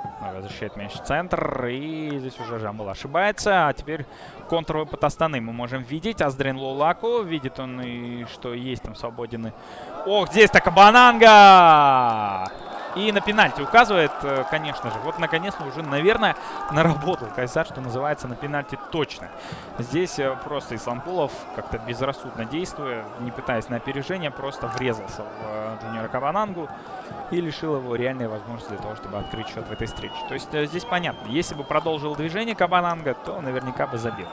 Возвращает мяч в центр. И здесь уже Жамбул ошибается. А теперь контрвыпад Астаны мы можем видеть. Аздрин Лулаку. Видит он и что есть там свободен. Ох, здесь-то Кабананга! И на пенальти указывает, конечно же. Вот наконец-то уже, наверное, наработал Кайсар, что называется, на пенальти точно. Здесь просто Ислампулов, как-то безрассудно действуя, не пытаясь на опережение, просто врезался в Джуниора Кабанангу и лишил его реальной возможности для того, чтобы открыть счет в этой встрече. То есть здесь понятно, если бы продолжил движение Кабананга, то наверняка бы забил.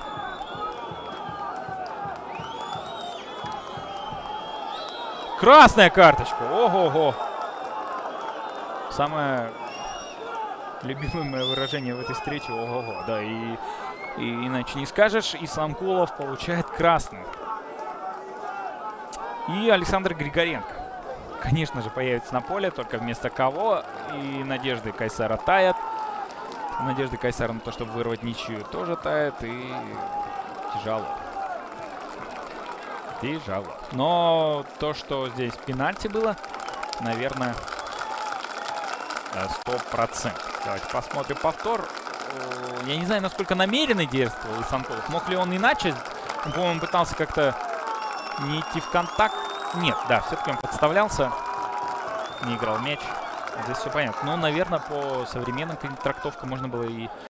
Красная карточка! Ого-го! Самое любимое выражение в этой встрече. Ого-го, да, и иначе не скажешь. Исламкулов получает красную. И Александр Григоренко, конечно же, появится на поле, только вместо кого. И надежды Кайсара тает. Надежды Кайсара на то, чтобы вырвать ничью, тоже тает. И тяжело. Тяжело. Но то, что здесь пенальти было, наверное, 100%. Давайте посмотрим повтор. Я не знаю, насколько намеренно действовал Исламкулов. Мог ли он иначе? Он, по-моему, пытался как-то не идти в контакт. Нет, да, все-таки он подставлялся. Не играл мяч. Здесь все понятно. Ну, наверное, по современным трактовкам можно было и